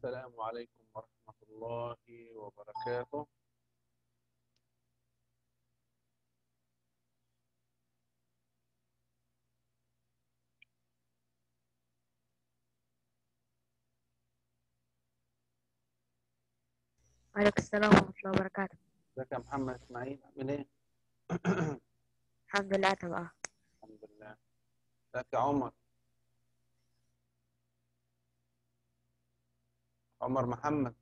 السلام عليكم ورحمة الله وبركاته. وعليكم السلام ورحمة الله وبركاته. ازيك يا محمد اسماعيل، عامل ايه؟ الحمد لله تمام. الحمد لله. ازيك يا عمر؟ عمر محمد.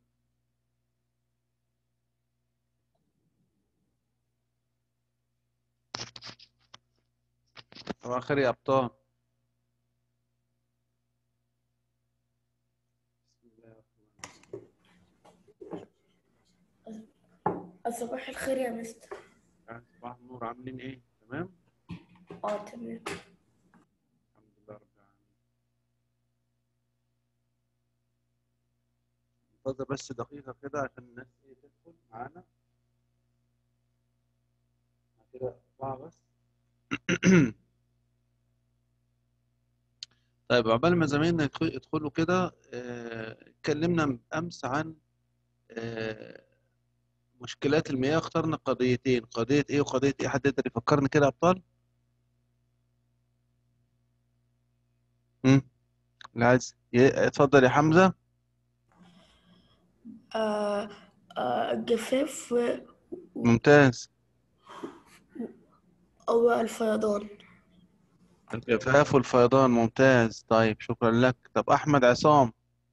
صباح الخير يا ابطال. بسم الله الرحمن صباح الخير يا مستر. الرحيم. صباح النور، عاملين ايه؟ تمام؟ تمام. الحمد لله رب العالمين. انتظر بس دقيقة كده عشان الناس ايه تدخل معانا. كده أربعة بس. طيب عقبال ما زمايلنا يدخلوا كده، اتكلمنا أمس عن مشكلات المياه. اخترنا قضيتين، قضية ايه وقضية ايه؟ حد يقدر يفكرني كده يا ابطال؟ العز اتفضل يا حمزة. الجفاف ممتاز. أو الفيضان. الجفاف والفيضان، ممتاز. طيب شكرا لك. طب أحمد عصام،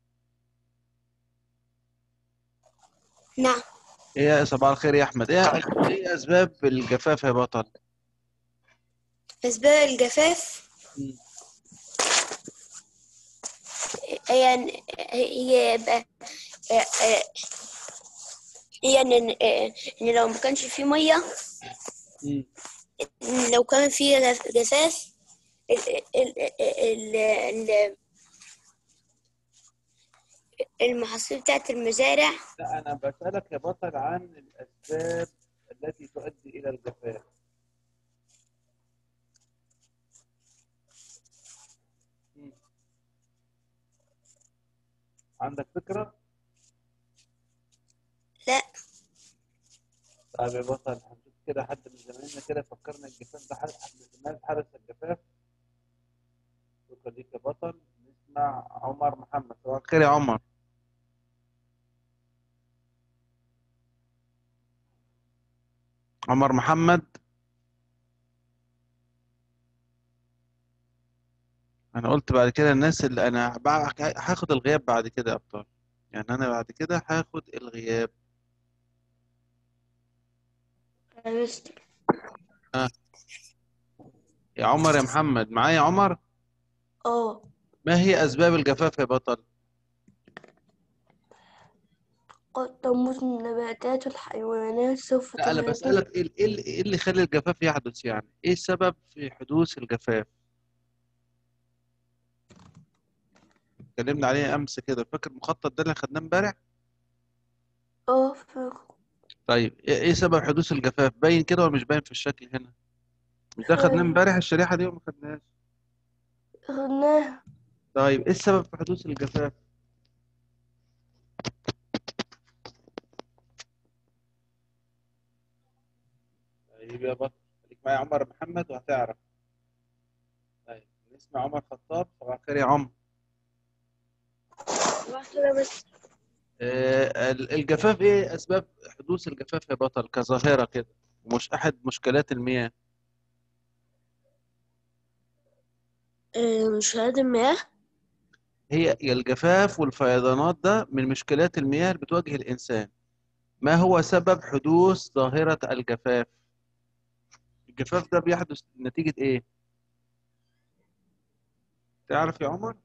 نعم. ايه صباح الخير يا أحمد، ايه أسباب الجفاف يا بطل؟ أسباب الجفاف مم. يعني هي هي إن لو ما كانش فيه مية، مم. لو كان فيه جفاف، ال- ال- ال- ال- المحاصيل بتاعت المزارع. لا أنا بسألك يا بطل عن الأسباب التي تؤدي إلى الجفاف. مم. عندك فكرة؟ لا. طيب يا بطل هنشوف كده حد من زمايلنا كده فكرنا الجفاف ده، حد من الناس حدث الجفاف. شكرا ليك يا بطل. نسمع عمر محمد. صباح الخير يا عمر. عمر محمد. انا قلت بعد كده الناس اللي انا هاخد الغياب بعد كده يا ابطال، يعني انا بعد كده هاخد الغياب. يا مستر، ها يا عمر يا محمد، معايا يا عمر؟ ما هي اسباب الجفاف يا بطل؟ قد تموت النباتات والحيوانات سوف لا انا تموت. بسألك إيه اللي يخلي الجفاف يحدث، يعني ايه السبب في حدوث الجفاف؟ اتكلمنا عليه امس كده، فاكر المخطط ده اللي خدناه امبارح؟ فاكر. طيب إيه سبب حدوث الجفاف؟ باين كده ولا مش باين في الشكل هنا؟ مش ده خدناه امبارح الشريحة دي ولا ما خدناهاش؟ خدناها. طيب ايه السبب في حدوث الجفاف؟ طيب يا بطل خليك معايا يا عمر محمد وهتعرف. طيب نسمع عمر خطاب. صباح الخير يا عمر. بس الجفاف، ايه اسباب حدوث الجفاف يا بطل كظاهرة كده، ومش احد مشكلات المياه؟ مشاهد المياه. هي الجفاف والفيضانات ده من مشكلات المياه اللي بتواجه الانسان. ما هو سبب حدوث ظاهرة الجفاف؟ الجفاف ده بيحدث نتيجة ايه؟ تعرف يا عمر؟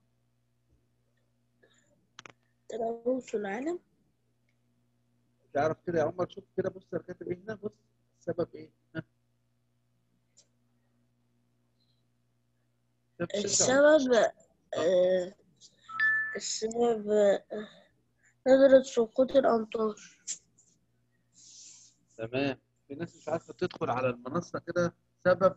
تلوث العالم. تعرف كده يا عمر؟ شوف كده، بص انا كاتب ايه هنا، بص السبب ايه؟ ها؟ شوف يا عمر. السبب آه، السبب نظرة سقوط الأمطار. تمام. في ناس مش عارفة تدخل على المنصة كده. سبب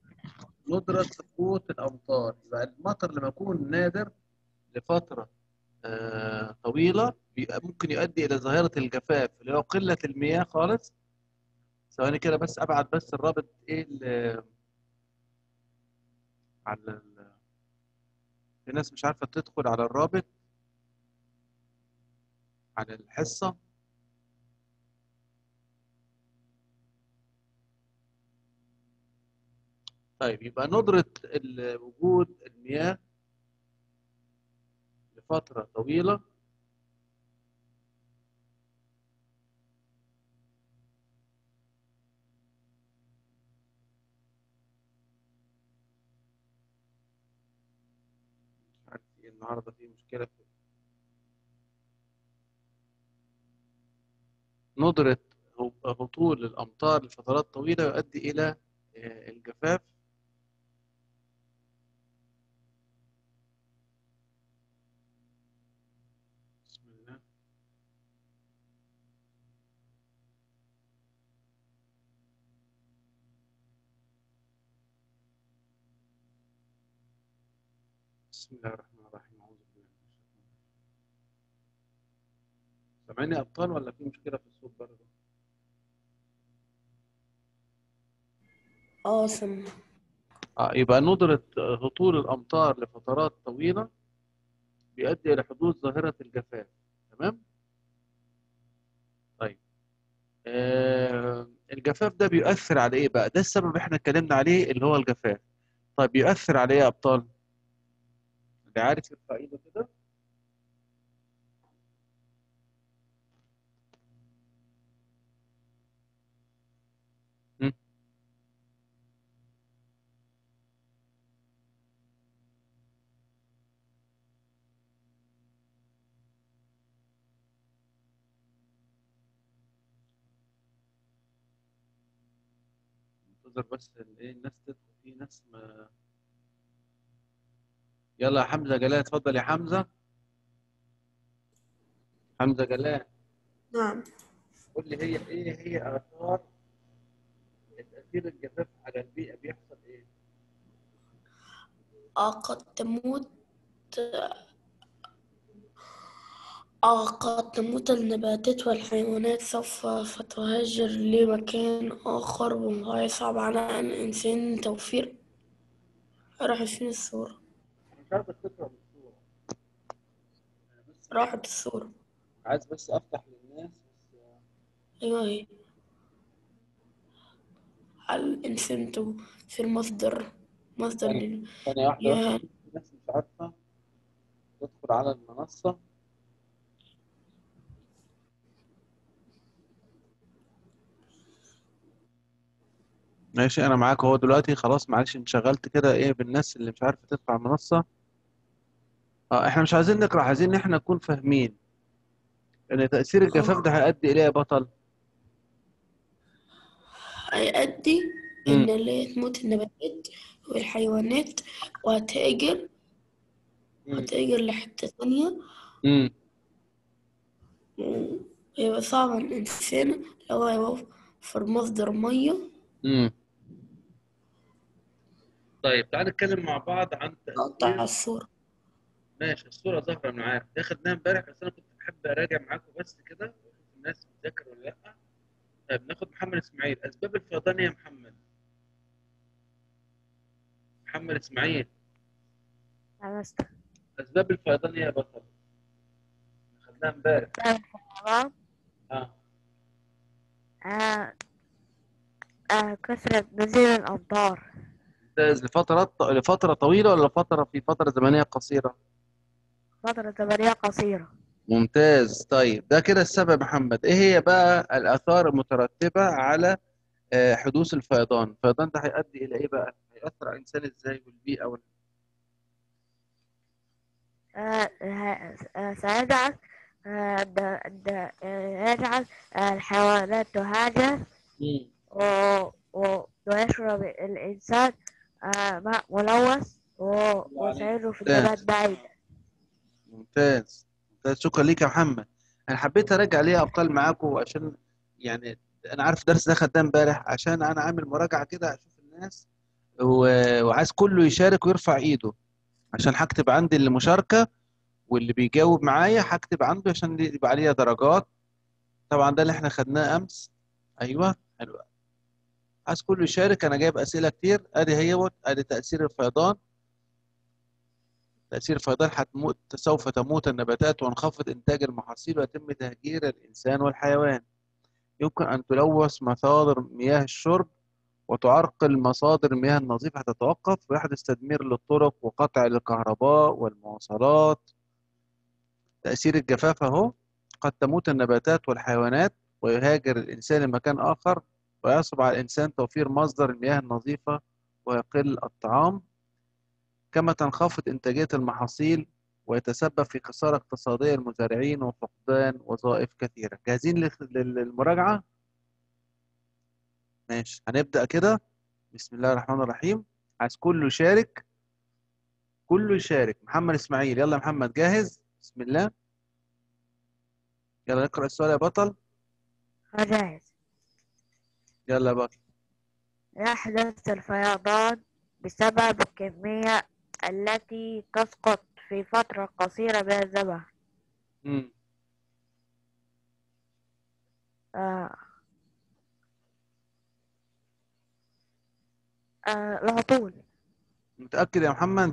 ندرة سقوط الأمطار. يبقى المطر لما يكون نادر لفترة طويلة ممكن يؤدي إلى ظاهرة الجفاف اللي هو قلة المياه خالص. ثواني كده بس أبعت بس الرابط إيه على في ناس مش عارفة تدخل على الرابط على الحصة. طيب يبقى ندرة وجود المياه لفترة طويلة مش عارف إيه النهاردة في مشكلة في ندرة هطول الأمطار لفترات طويلة يؤدي إلى الجفاف. بسم الله. بسم الله الرحمن الرحيم. أعوذ بالله من الشيطان الرجيم. سامعني أبطال ولا في مشكلة في الصوت برضه؟ سم. يبقى ندرة هطول الأمطار لفترات طويلة بيؤدي إلى حدوث ظاهرة الجفاف. تمام؟ طيب الجفاف ده بيؤثر على إيه بقى؟ ده السبب إحنا اتكلمنا عليه اللي هو الجفاف. طيب بيؤثر على إيه يا أبطال؟ اللي عارف يرفع إيده كده؟ م? انتظر بس إيه الناس تدخل، في ناس ما. يلا يا حمزة جلال، اتفضل يا حمزة. حمزة جلال، نعم. قول لي إيه هي آثار تأثير الجفاف على البيئة بيحصل إيه؟ قد تموت قد تموت النباتات والحيوانات سوف تهاجر لمكان آخر ويصعب على الإنسان توفير. راحت فين الصورة؟ أنا مش عارف تقرأ من الصورة. أنا بس راحت الصورة. عايز بس أفتح للناس بس. أيوة هي. على الإنسان توفير مصدر ثانية ثانية واحدة بس، للمياه. عشان في ناس مش عارفة تدخل على المنصة. ماشي أنا معاك أهو دلوقتي خلاص، معلش انشغلت كده إيه بالناس اللي مش عارفة تدخل على المنصة. إحنا مش عايزين نقرأ، عايزين إن إحنا نكون فاهمين إن تأثير الجفاف ده هيؤدي إليه يا بطل. هيؤدي امم إن اللي تموت النباتات والحيوانات وهتهاجر امم لحتة تانية. امم ويبقى صعب على الإنسان لو يوفر مصدر مية. امم طيب تعال نتكلم مع بعض عن أقطع تأثير. الصورة. ماشي الصورة ظاهرة أنا عارف، ده خدناها امبارح بس أنا كنت بحب أراجع معاكم بس كده وأشوف الناس بتذاكر ولا لأ. طيب ناخد محمد إسماعيل، أسباب الفيضان يا محمد. محمد إسماعيل، خلاص. أسباب الفيضان يا بطل. خدناها امبارح. تمام. اه آه كثرة نزول الأمطار. ممتاز. لفترة طويلة ولا في فترة زمنية قصيرة؟ فترة زمنية قصيرة. ممتاز. طيب ده كده السبب يا محمد. ايه هي بقى الآثار المترتبة على حدوث الفيضان؟ الفيضان ده هيؤدي إلى ايه بقى؟ هيأثر على الإنسان ازاي والبيئة سيجعل يجعل الحيوانات تهاجر مم. ويشرب الإنسان ماء ملوث الله عليك. وسيره في النبات ممتاز بعيد. ممتاز ممتاز، شكرا ليك يا محمد. انا حبيت اراجع ليه ابطال معاكم عشان يعني انا عارف الدرس ده خدام امبارح، عشان انا عامل مراجعة كده اشوف الناس وعايز كله يشارك ويرفع ايده عشان هكتب عندي المشاركة واللي بيجاوب معايا هكتب عنده عشان يبقى عليها درجات. طبعا ده اللي احنا خدناه امس. ايوه حلو. عايز كله يشارك، انا جايب اسئله كتير. ادي هي ادي تاثير الفيضان. تاثير الفيضان هتموت، سوف تموت النباتات وينخفض انتاج المحاصيل ويتم تهجير الانسان والحيوان. يمكن ان تلوث مصادر مياه الشرب وتعرقل مصادر المياه النظيفه، تتوقف ويحدث تدمير للطرق وقطع الكهرباء والمواصلات. تاثير الجفاف اهو، قد تموت النباتات والحيوانات ويهاجر الانسان لمكان اخر، ويصعب على الانسان توفير مصدر المياه النظيفه ويقل الطعام. كما تنخفض إنتاجية المحاصيل ويتسبب في خسارة اقتصادية للمزارعين وفقدان وظائف كثيرة. جاهزين للمراجعة؟ ماشي، هنبدأ كده. بسم الله الرحمن الرحيم. عايز كله يشارك، كله يشارك. محمد إسماعيل، يلا يا محمد جاهز؟ بسم الله، يلا نقرأ السؤال يا بطل. جاهز. يلا يا بطل. يحدث الفيضان بسبب الكمية التي تسقط في فترة قصيرة من الزمن. مم. آه. الهطول. متأكد يا محمد؟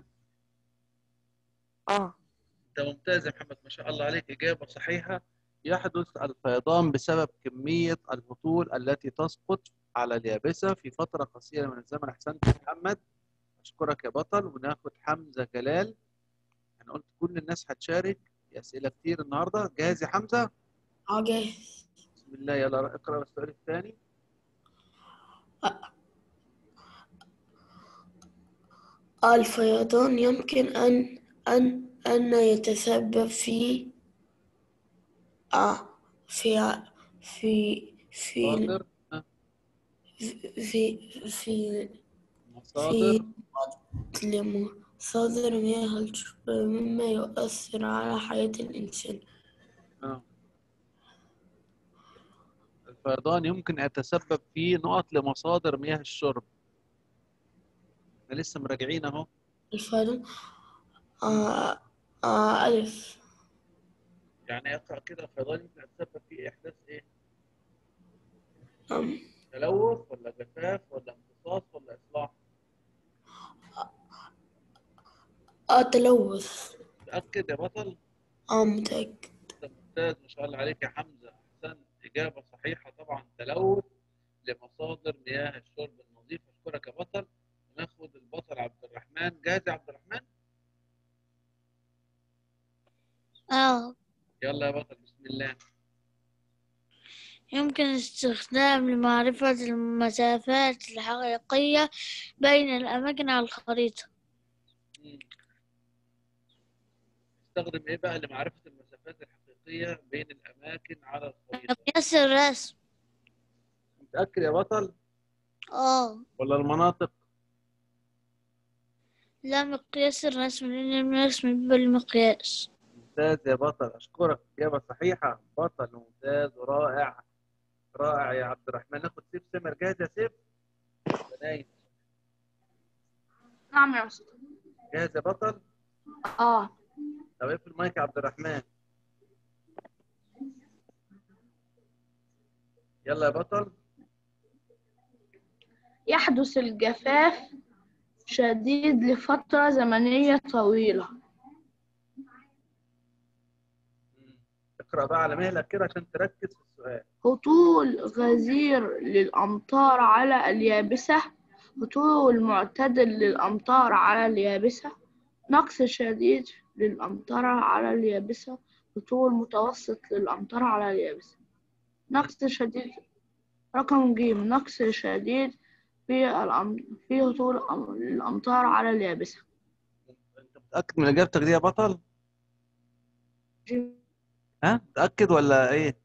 اه. أنت ممتاز يا محمد، ما شاء الله عليك، إجابة صحيحة. يحدث الفيضان بسبب كمية الهطول التي تسقط على اليابسة في فترة قصيرة من الزمن. أحسنت يا محمد، أشكرك يا بطل. وناخد حمزة جلال. أنا قلت كل الناس هتشارك، في أسئلة كتير النهاردة. جاهز يا حمزة؟ جاهز. بسم الله، يلا اقرأ السؤال الثاني. الفيضان يمكن أن يتسبب في في في في مصادر. ها، في في مصادر. في لمصادر مياه الشرب مما يؤثر على حياة الإنسان. الفيضان يمكن أن يتسبب في نقط لمصادر مياه الشرب. احنا لسه مراجعين أهو. الفيضان ألف. يعني اقرأ كده. الفيضان يمكن أن يتسبب في إحداث إيه؟ أم تلوث ولا جفاف ولا امتصاص ولا إصلاح؟ تلوث. متأكد يا بطل؟ متأكد. أنت ممتاز، ما شاء الله عليك يا حمزة. أحسنت، إجابة صحيحة طبعا، تلوث لمصادر مياه الشرب النظيفة. أشكرك يا بطل. وناخد البطل عبد الرحمن. جاهز يا عبد الرحمن؟ يلا يا بطل، بسم الله. يمكن استخدام لمعرفة المسافات الحقيقية بين الأماكن على الخريطة. استخدم إيه بقى لمعرفة المسافات الحقيقية بين الأماكن على الخريطة؟ مقياس الرسم. متأكد يا بطل؟ ولا المناطق؟ لا، مقياس الرسم، لأن الرسم بالمقياس. ممتاز يا بطل، أشكرك، إجابة صحيحة. بطل ممتاز ورائع. رائع يا عبد الرحمن. ناخد سيف سمر. جاهز يا سيف؟ نايم. نعم يا أستاذ. جاهز يا بطل؟ طب اقفل المايك يا عبد الرحمن. يلا يا بطل. يحدث الجفاف شديد لفترة زمنية طويلة. اقرأ بقى على مهلك كده عشان تركز في السؤال. هطول غزير للأمطار على اليابسة. هطول معتدل للأمطار على اليابسة. نقص شديد للأمطار على اليابسة. هطول متوسط للأمطار على اليابسة. نقص شديد. رقم ج. نقص شديد في هطول الأمطار على اليابسة. انت متأكد من اجابتك دي يا بطل؟ ج. ها، متأكد ولا ايه؟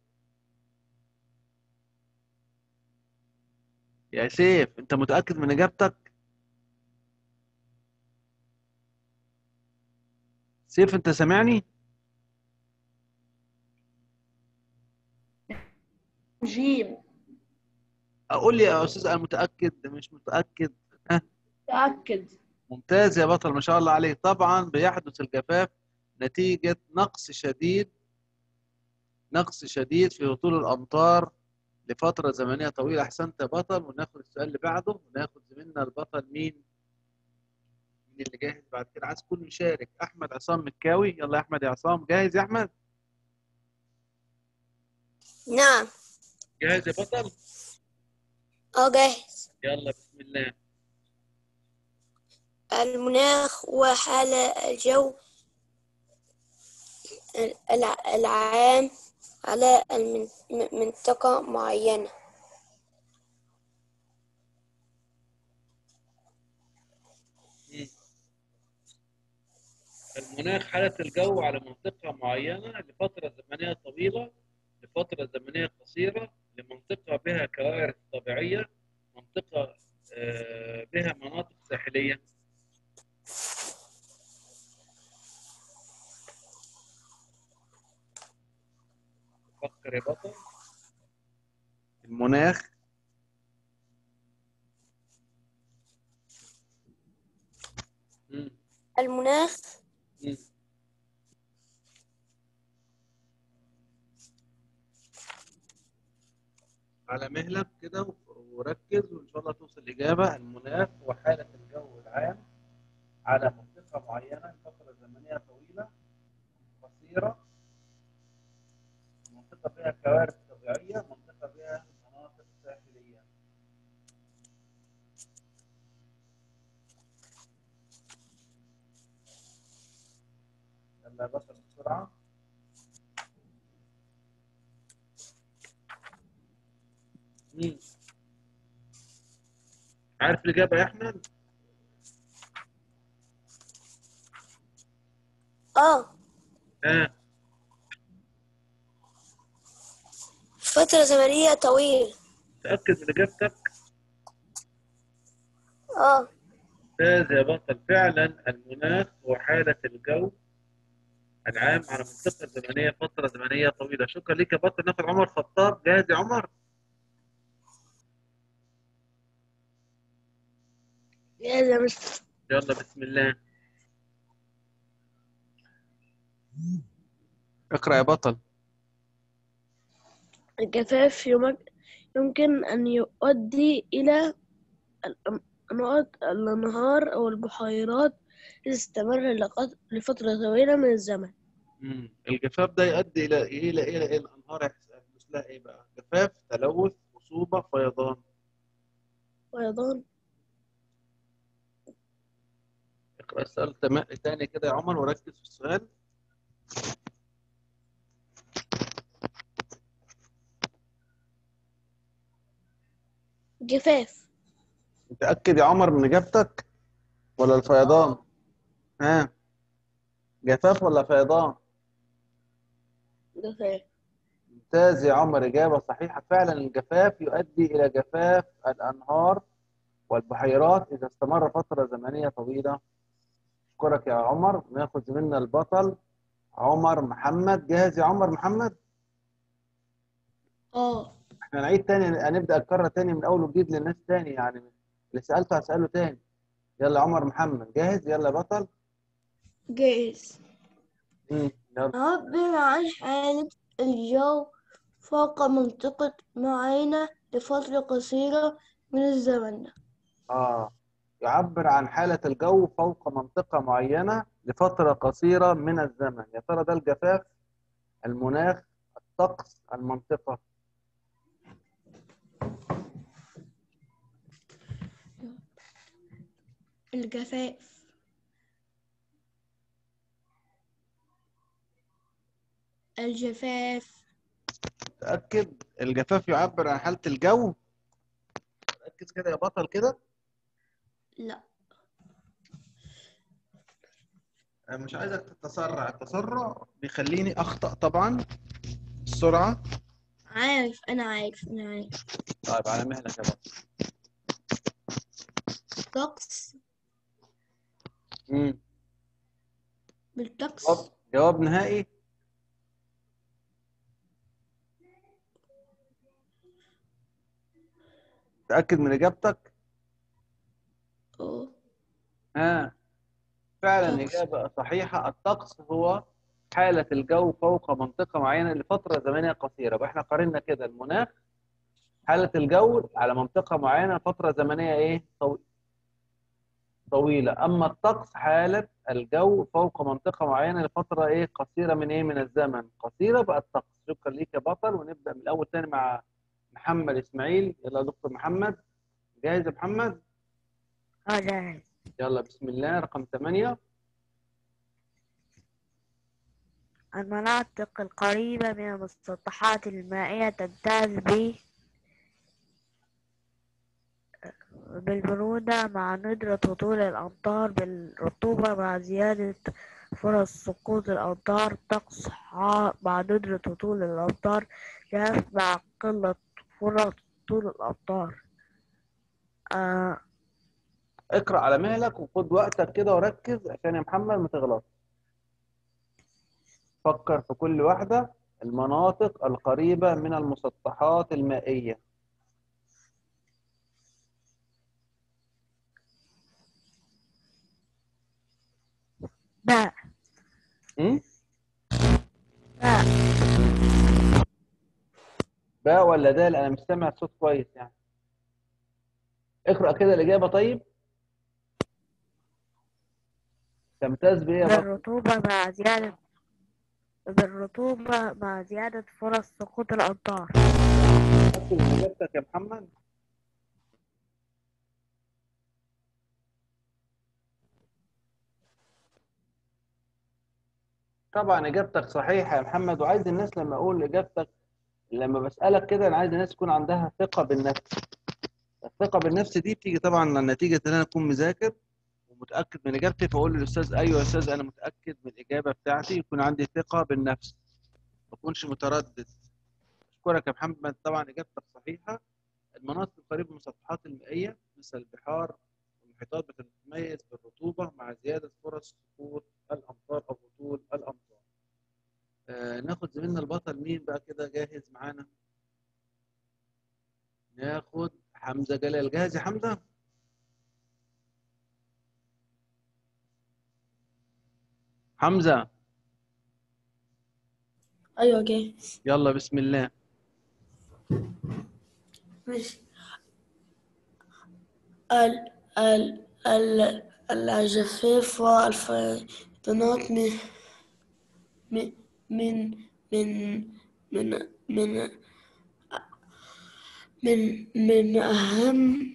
يا سيف، انت متأكد من اجابتك؟ سيف، انت سامعني؟ ج. اقول لي يا استاذ انا متأكد مش متأكد؟ ها؟ تأكد. ممتاز يا بطل، ما شاء الله عليك. طبعا بيحدث الجفاف نتيجة نقص شديد في هطول الأمطار لفترة زمنية طويلة. أحسنت يا بطل. وناخد السؤال اللي بعده، وناخد زميلنا البطل مين اللي جاهز بعد كده. عايز كله يشارك. أحمد عصام مكاوي. يلا يا أحمد يا عصام. جاهز يا أحمد؟ نعم. جاهز يا بطل؟ جاهز. يلا بسم الله. المناخ وحال الجو العام على منطقة معينة. المناخ حالة الجو على منطقة معينة لفترة زمنية طويلة، لفترة زمنية قصيرة، لمنطقة بها كوارث طبيعية، منطقة بها مناطق ساحلية. فكر يا بطل. المناخ المناخ على مهلك كده وركز وإن شاء الله توصل الإجابة. المناخ هو حالة الجو العام على منطقة معينة لفترة زمنية طويلة قصيرة، منطقة فيها كوارث طبيعية، منطقة فيها مناطق ساحلية. يلا بطل بسرعة. مين؟ عارف الإجابة يا أحمد؟ فترة زمنية طويلة. تأكد من إجابتك؟ ممتاز يا بطل. فعلا المناخ هو حالة الجو العام على منطقة زمنية فترة زمنية طويلة. شكرا لك يا بطل. ناخد عمر خطاب. جاهز يا عمر؟ جاهز يا مستر. يلا بسم الله. اقرأ يا بطل. الجفاف يمكن أن يؤدي إلى الأنهار أو البحيرات تستمر لفترة طويلة من الزمن. الجفاف ده يؤدي إلى الأنهار يحدث لها إيه بقى؟ جفاف، تلوث، رطوبة، فيضان. فيضان. اقرأ السؤال تاني كده يا عمر وركز في السؤال. جفاف. متأكد يا عمر من إجابتك ولا الفيضان؟ جفاف ولا فيضان؟ جفاف. ممتاز يا عمر. إجابة صحيحة. فعلا الجفاف يؤدي إلى جفاف الأنهار والبحيرات إذا استمر فترة زمنية طويلة. أشكرك يا عمر. ناخد زميلنا البطل عمر محمد. جاهز يا عمر محمد؟ احنا نعيد تاني، هنبدأ أكرر تاني من أول وجديد للناس تاني، يعني اللي سألته هسأله تاني. يلا عمر محمد جاهز؟ يلا يا بطل. جاهز. يلا. عبر عن حالة الجو فوق منطقة معينة لفترة قصيرة من الزمن. يعبر عن حالة الجو فوق منطقة معينة لفترة قصيرة من الزمن. يا ترى ده الجفاف، المناخ، الطقس، المنطقة؟ الجفاف. الجفاف. تأكد. الجفاف يعبر عن حالة الجو. ركز كده يا بطل كده. لا. أنا مش عايزك تتسرع. التسرع بيخليني أخطأ طبعا. السرعة. أنا عارف. طيب على مهلك يا بطل. طقس. بالطقس. جواب نهائي. تأكد من إجابتك؟ فعلا طقس. إجابة صحيحة. الطقس هو حالة الجو فوق منطقة معينة لفترة زمنية قصيرة. يبقى احنا قارنا كده المناخ حالة الجو على منطقة معينة فترة زمنية ايه؟ طويلة. أما الطقس حالة الجو فوق منطقة معينة لفترة ايه؟ قصيرة من ايه؟ من الزمن. قصيرة بقى الطقس. شكرا ليك يا بطل. ونبدأ من الأول تاني مع محمد إسماعيل. يلا يا دكتور محمد. جاهز يا محمد؟ جاهز. يلا بسم الله. رقم 8. المناطق القريبة من المسطحات المائية تمتاز بالبرودة مع ندرة هطول الأمطار، بالرطوبة مع زيادة فرص سقوط الأمطار، طقس حار مع ندرة هطول الأمطار، جاف مع قلة فرص هطول الأمطار. اقرأ على مهلك وخد وقتك كده وركز عشان يا محمد ما تغلطش. فكر في كل واحدة. المناطق القريبة من المسطحات المائية. باء. م? باء. باء ولا دال؟ أنا مش سامع الصوت كويس يعني. اقرأ كده الإجابة طيب. تمتاز بإيه يا بطل؟ بالرطوبة مع زيادة فرص سقوط الأمطار. أكتب إجابتك يا محمد. طبعا إجابتك صحيحة يا محمد. وعايز الناس لما أقول إجابتك، لما بسألك كده، أنا عايز الناس يكون عندها ثقة بالنفس. الثقة بالنفس دي بتيجي طبعا نتيجة إن أنا أكون مذاكر ومتأكد من إجابتي، فأقول للأستاذ أيوه يا أستاذ أنا متأكد من الإجابة بتاعتي. يكون عندي ثقة بالنفس، ما أكونش متردد. أشكرك يا محمد. طبعا إجابتك صحيحة. المناطق القريبة من المسطحات المائية مثل البحار والمحيطات بتتميز بالرطوبة مع زيادة فرص سقوط الأمطار أو هطول الأمطار. ناخد زميلنا البطل مين بقى كده جاهز معانا؟ ناخد حمزة جلال. جاهز يا حمزة؟ حمزة. أيوة جاهز. يلا بسم الله. ماشي. ال ال ال الجفاف والفيضانات من من من من من من أهم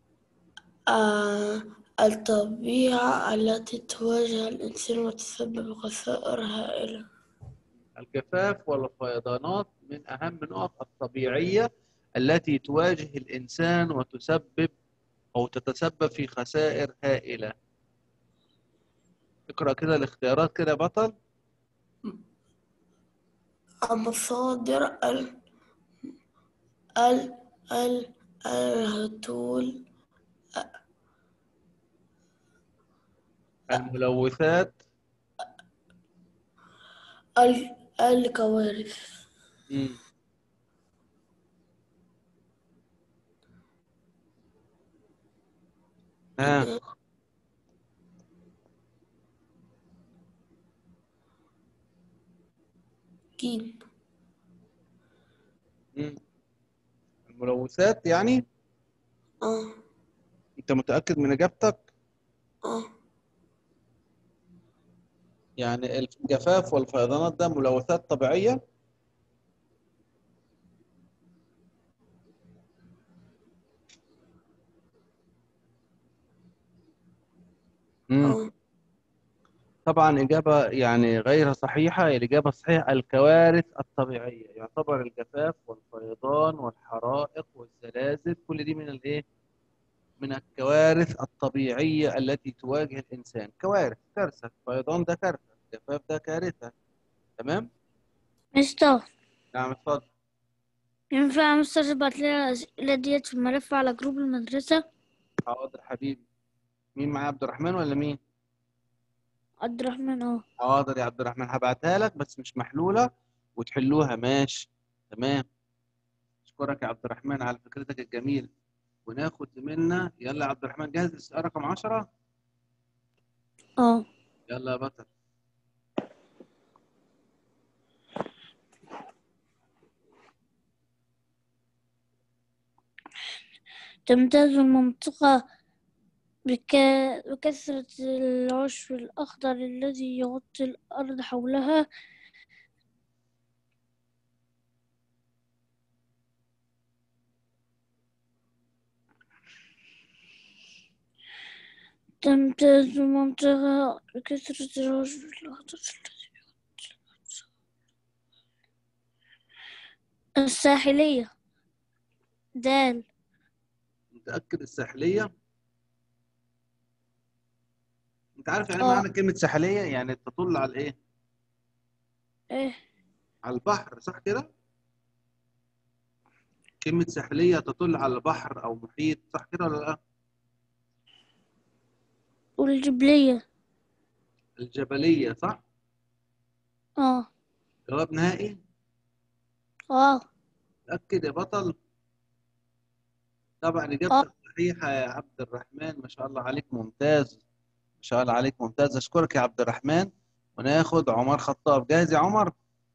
الطبيعة التي تواجه الإنسان وتسبب خسائر هائلة. الجفاف والفيضانات من أهم النقط الطبيعية التي تواجه الإنسان وتسبب أو تتسبب في خسائر هائلة. اقرأ كده الاختيارات كده يا بطل. مصادر الهطول، الملوثات، الكوارث. مم. جيم. الملوثات يعني. أنت متأكد من إجابتك؟ يعني الجفاف والفيضانات ده ملوثات طبيعية؟ طبعا إجابة يعني غير صحيحة. الإجابة الصحيحة الكوارث الطبيعية. يعتبر الجفاف والفيضان والحرائق والزلازل كل دي من الإيه؟ من الكوارث الطبيعية التي تواجه الإنسان. كوارث، كارثة. الفيضان ده كارثة، الجفاف ده كارثة. تمام؟ مستر نعم اتفضل. ينفع مستر تبعت لي الأسئلة ديت في الملف على جروب المدرسة؟ حاضر حبيبي. مين معايا؟ عبد الرحمن ولا مين؟ عبد الرحمن. حاضر يا عبد الرحمن، هبعتها لك بس مش محلولة وتحلوها. ماشي تمام. اشكرك يا عبد الرحمن على فكرتك الجميلة. وناخد زميلنا. يلا يا عبد الرحمن جاهز للسؤال رقم 10؟ يلا يا بطل. تمتاز المنطقة بكثرة العشب الأخضر الذي يغطي الأرض حولها. تمتاز المنطقة بكثرة العشب الأخضر الساحلية. دال. متأكد الساحلية؟ أنت عارف يعني اه. معنى كلمة ساحلية؟ يعني تطل على الإيه؟ ايه. على البحر، صح كده؟ كلمة ساحلية تطل على البحر أو محيط، صح كده ولا لأ؟ والجبلية. الجبلية، صح؟ اه. جواب نهائي؟ اه. متأكد يا بطل؟ طبعا اه. إجابتك صحيحة يا عبد الرحمن، ما شاء الله عليك، ممتاز. ما شاء الله عليك، ممتاز. أشكرك يا عبد الرحمن. وناخد عمر خطاب. جاهز يا عمر؟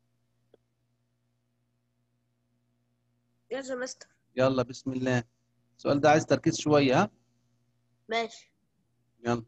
يا مستر. يلا بسم الله. السؤال ده عايز تركيز شوية، ها؟ ماشي. يلا.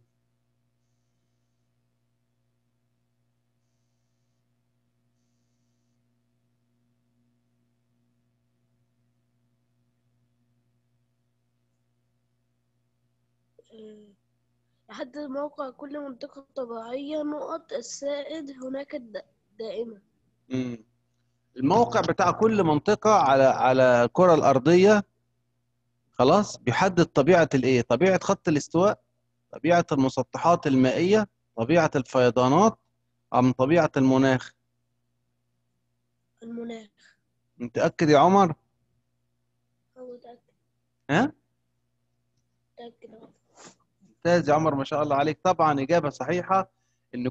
يحدد موقع كل منطقة طبيعية نقط السائد هناك دائما. مم. الموقع بتاع كل منطقة على الكرة الأرضية، خلاص، بيحدد طبيعة الإيه؟ طبيعة خط الاستواء، طبيعة المسطحات المائية، طبيعة الفيضانات، أم طبيعة المناخ؟ المناخ. متأكد يا عمر؟ هو متأكد. ها؟ متأكد أهو. ممتاز يا عمر، ما شاء الله عليك. طبعا إجابة صحيحة. إن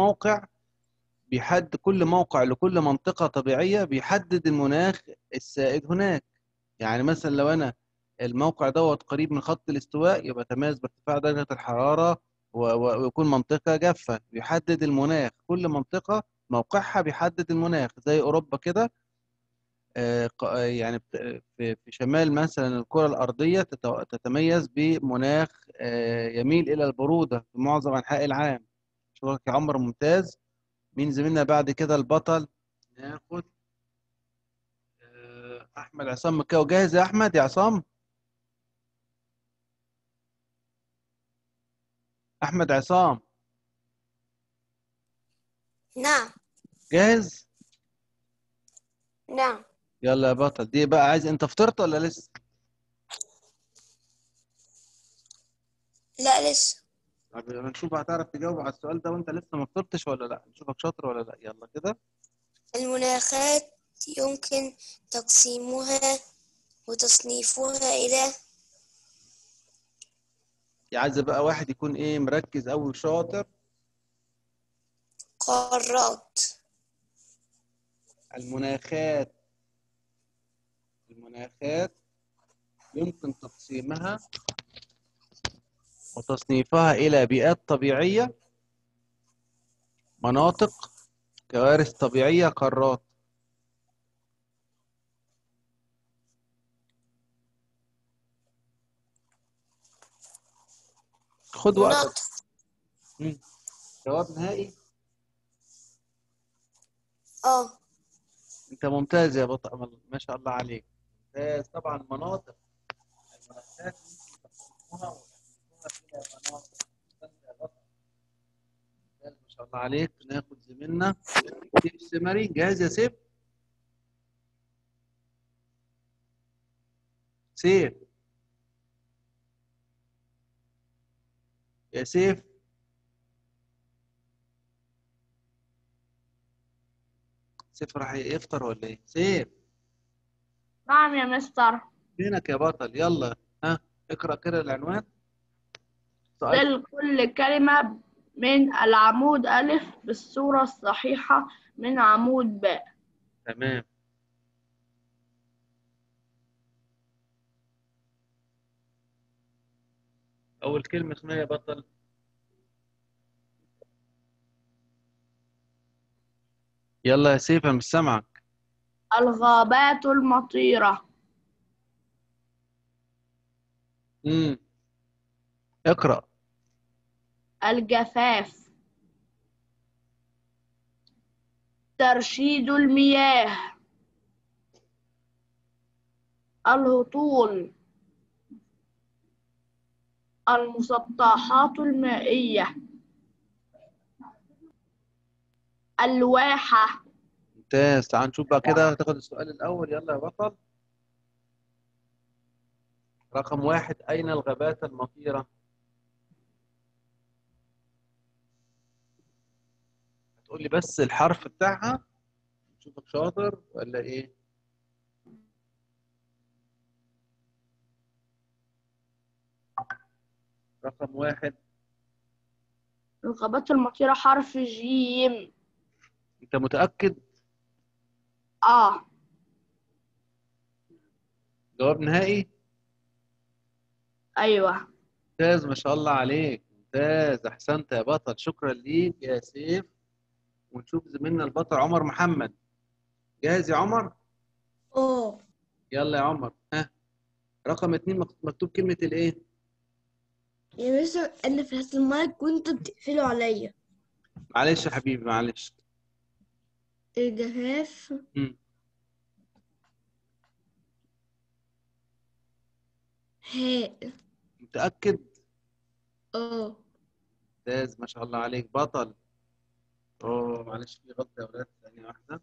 كل موقع لكل منطقة طبيعية بيحدد المناخ السائد هناك. يعني مثلا لو أنا الموقع دوت قريب من خط الاستواء، يبقى تميز بارتفاع درجة الحرارة ويكون منطقة جافة. بيحدد المناخ، كل منطقة موقعها بيحدد المناخ. زي أوروبا كده، يعني في شمال مثلا الكرة الأرضية تتميز بمناخ يميل إلى البرودة في معظم أنحاء العام. شكرا يا عمر، ممتاز. مين زميلنا بعد كده البطل؟ ناخد أحمد عصام مكاوي. جاهز يا أحمد، يا عصام؟ أحمد عصام، نعم. جاهز؟ نعم. يلا يا بطل. دي بقى عايز، أنت فطرت ولا لسه؟ لا لسه. طب نشوف هتعرف تجاوب على السؤال ده وأنت لسه ما فطرتش ولا لا. نشوفك شاطر ولا لا. يلا كده. المناخات يمكن تقسيمها وتصنيفها إلى عايز بقى واحد يكون إيه، مركز أوي وشاطر. قارات. المناخات يمكن تقسيمها وتصنيفها إلى بيئات طبيعية، مناطق، كوارث طبيعية، قارات. خد وقتك. مناطق. مم. جواب نهائي؟ اه. أنت ممتاز يا بطل، ما شاء الله عليك. ممتاز. طبعا المناطق، المناخات يمكن تقسيمها وتصنيفها إلى مناطق. ممتاز يا بطل، ممتاز ما شاء الله عليك. ناخد زميلنا سيف سمري. جاهز يا سيف؟ سيف، يا سيف. سيف راح يفطر ولا ايه؟ سيف، نعم يا مستر. فينك يا بطل؟ يلا، ها، اقرأ كده العنوان. سؤال. دل كل كلمة من العمود ألف بالصورة الصحيحة من عمود باء. تمام. أول كلمة اسمها يا بطل. يلا يا سيف، أنا مش سامعك. الغابات المطيرة. اقرأ. الجفاف، ترشيد المياه، الهطول، المسطحات المائية، الواحة. ممتاز. تعال نشوف بقى كده، هتاخد السؤال الأول. يلا يا بطل. رقم 1، أين الغابات المطيرة؟ هتقول لي بس الحرف بتاعها، نشوفك شاطر ولا إيه؟ رقم 1. الغابات المطيرة حرف جيم. أنت متأكد؟ جواب نهائي؟ أيوة. ممتاز، ما شاء الله عليك، ممتاز، أحسنت يا بطل. شكرا ليك يا سيف. ونشوف زميلنا البطل عمر محمد. جاهز يا عمر؟ يلا يا عمر. ها، رقم 2 مكتوب كلمة الإيه؟ يا مستر أنا فتحت المايك وأنتوا بتقفلوا عليا. معلش يا حبيبي، معلش. الجفاف، مم. هاء. متأكد؟ اه ممتاز، ما شاء الله عليك بطل. معلش، في غلطة يا ولاد، ثانية واحدة.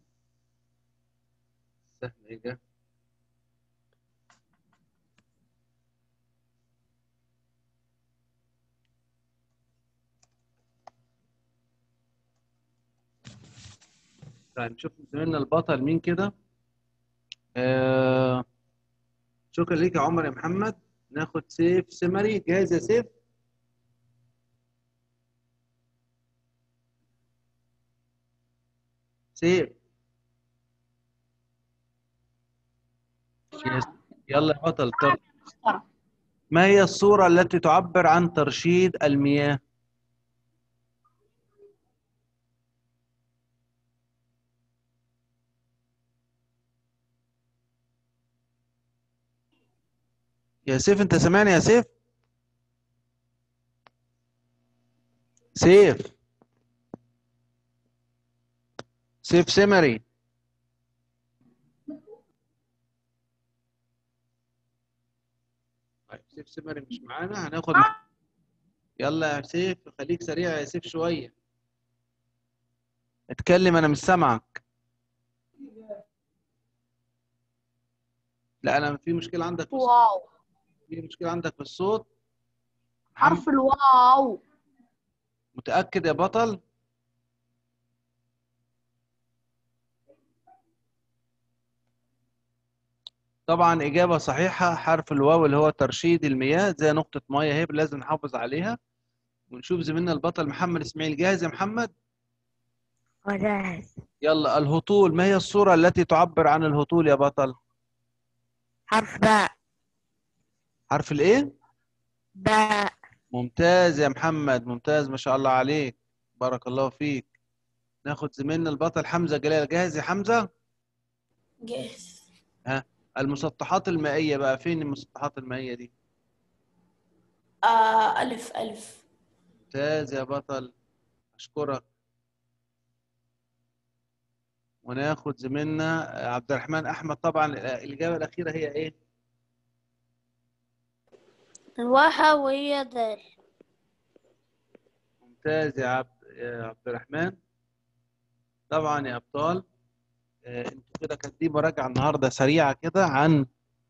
سهل إيه ده؟ طيب نشوف زميلنا البطل مين كده. شكرا ليك يا عمر يا محمد. ناخد سيف سمري. جاهز يا سيف؟ سيف. يلا يا بطل. ما هي الصورة التي تعبر عن ترشيد المياه؟ يا سيف، انت سامعني يا سيف؟ سيف. سيف سمري. طيب سيف سمري مش معانا، هناخد يلا يا سيف، خليك سريع يا سيف شوية. اتكلم، انا مش سامعك. لا، انا في مشكلة عندك في الصوت. واو. في مشكلة عندك في الصوت. حرف الواو. متأكد يا بطل؟ طبعا إجابة صحيحة، حرف الواو اللي هو ترشيد المياه، زي نقطة مية اهي، لازم نحافظ عليها. ونشوف زميلنا البطل محمد إسماعيل. جاهز يا محمد؟ جاهز. يلا. الهطول، ما هي الصورة التي تعبر عن الهطول يا بطل؟ حرف باء. حرف الإيه؟ باء. ممتاز يا محمد، ممتاز، ما شاء الله عليك، بارك الله فيك. ناخد زميلنا البطل حمزة جلال. جاهز يا حمزة؟ جاهز. ها، المسطحات المائية بقى، فين المسطحات المائية دي؟ ألف. ممتاز يا بطل، أشكرك. وناخد زميلنا عبد الرحمن أحمد. طبعا الإجابة الأخيرة هي إيه؟ الواحة وهي دال. ممتاز يا عبد الرحمن. طبعا يا أبطال، انتوا كده كانت دي مراجعة النهاردة سريعة كده عن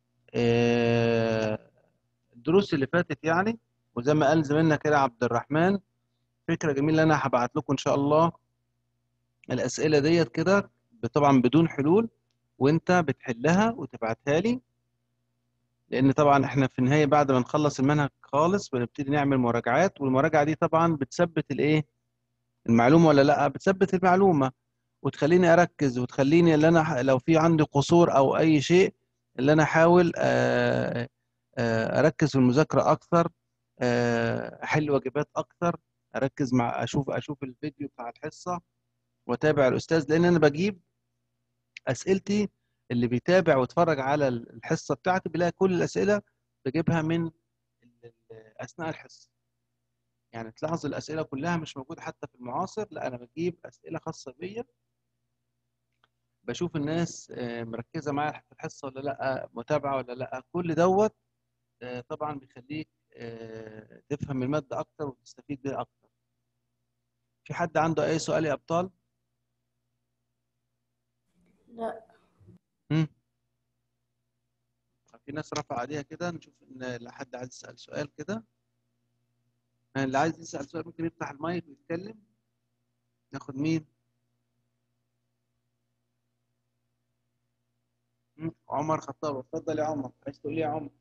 الدروس اللي فاتت يعني. وزي ما قال زميلنا كده عبد الرحمن، فكرة جميلة. أنا هبعت لكم إن شاء الله الأسئلة ديت كده، طبعا بدون حلول، وأنت بتحلها وتبعتها لي. لأن طبعا إحنا في النهاية بعد ما نخلص المنهج خالص بنبتدي نعمل مراجعات، والمراجعة دي طبعا بتثبت الإيه؟ المعلومة ولا لأ؟ بتثبت المعلومة وتخليني أركز، وتخليني اللي أنا لو في عندي قصور أو أي شيء، اللي أنا أحاول أركز في المذاكرة أكثر، أحل واجبات أكثر، أركز مع أشوف الفيديو بتاع الحصة وأتابع الأستاذ. لأن أنا بجيب أسئلتي، اللي بيتابع ويتفرج على الحصة بتاعتي بيلاقي كل الأسئلة بجيبها من اثناء الحصه. يعني تلاحظ الاسئله كلها مش موجوده حتى في المعاصر، لا انا بجيب اسئله خاصه بيا، بشوف الناس مركزه معايا في الحصه ولا لا، متابعه ولا لا. كل دوت طبعا بيخليك تفهم الماده اكتر وتستفيد بيها اكتر. في حد عنده اي سؤال يا ابطال؟ لا. في ناس رفع ايديها كده، نشوف ان لو حد عايز يسال سؤال كده. اللي عايز يسال سؤال ممكن يفتح المايك ويتكلم. ناخد مين؟ عمر خطاب، اتفضل يا عمر، عايز تقول ايه يا عمر؟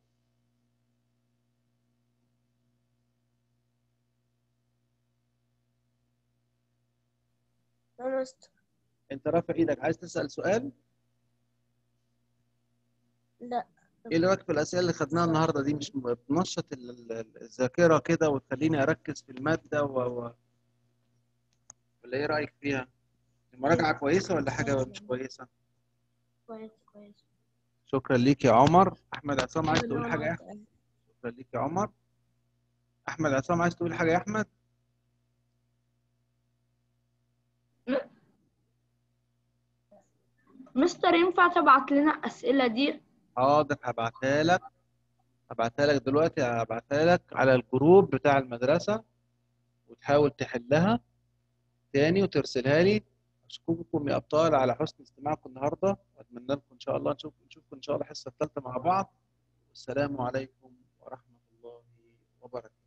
أنا انت رافع ايدك عايز تسال سؤال؟ لا. ايه اللي رايك في الاسئله اللي خدناها النهارده دي؟ مش بتنشط الذاكره كده وتخليني اركز في الماده ولا ايه رايك فيها؟ المراجعه كويسه ولا حاجه مش كويسه؟ كويس كويس. شكرا ليك يا عمر. احمد عصام عايز ربنا تقول حاجه يا معاك. احمد؟ شكرا ليك يا عمر. احمد عصام عايز تقول حاجه يا احمد؟ مستر ينفع تبعت لنا الأسئلة دي؟ حاضر، هبعتها لك دلوقتي، هبعتها لك على الجروب بتاع المدرسه وتحاول تحلها تاني وترسلها لي. اشكركم يا ابطال على حسن استماعكم النهارده، واتمنى لكم ان شاء الله نشوفكم ان شاء الله الحصه الثالثه مع بعض. والسلام عليكم ورحمه الله وبركاته.